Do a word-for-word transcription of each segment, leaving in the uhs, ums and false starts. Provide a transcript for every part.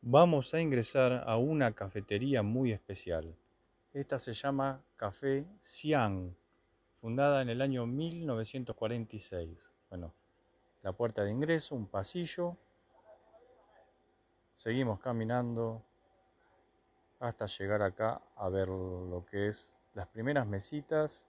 Vamos a ingresar a una cafetería muy especial. Esta se llama Café Xiang, fundada en el año mil novecientos cuarenta y seis. Bueno, la puerta de ingreso, un pasillo. Seguimos caminando hasta llegar acá a ver lo que es las primeras mesitas.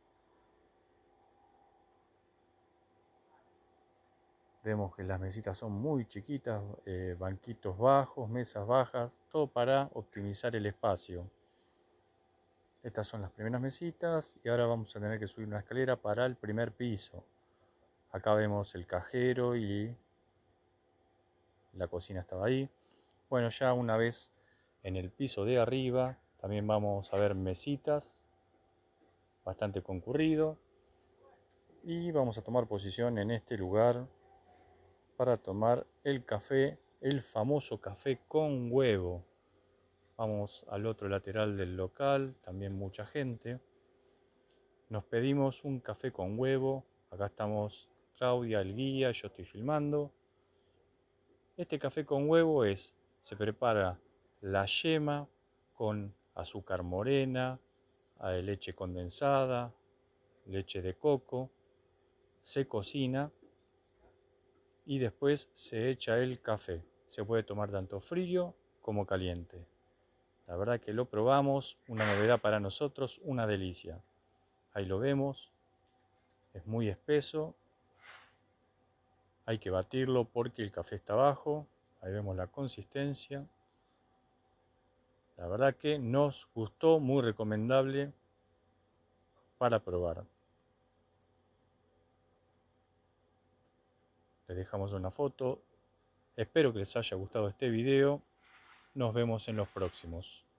Vemos que las mesitas son muy chiquitas, eh, banquitos bajos, mesas bajas, todo para optimizar el espacio. Estas son las primeras mesitas y ahora vamos a tener que subir una escalera para el primer piso. Acá vemos el cajero y la cocina estaba ahí. Bueno, ya una vez en el piso de arriba también vamos a ver mesitas, bastante concurrido. Y vamos a tomar posición en este lugar para tomar el café, el famoso café con huevo. Vamos al otro lateral del local, también mucha gente. Nos pedimos un café con huevo. Acá estamos Claudia, el guía, yo estoy filmando. Este café con huevo es, se prepara la yema con azúcar morena, leche condensada, leche de coco, se cocina y después se echa el café. Se puede tomar tanto frío como caliente. La verdad que lo probamos, una novedad para nosotros, una delicia. Ahí lo vemos, es muy espeso. Hay que batirlo porque el café está abajo. Ahí vemos la consistencia. La verdad que nos gustó, muy recomendable para probar. Les dejamos una foto. Espero que les haya gustado este video. Nos vemos en los próximos.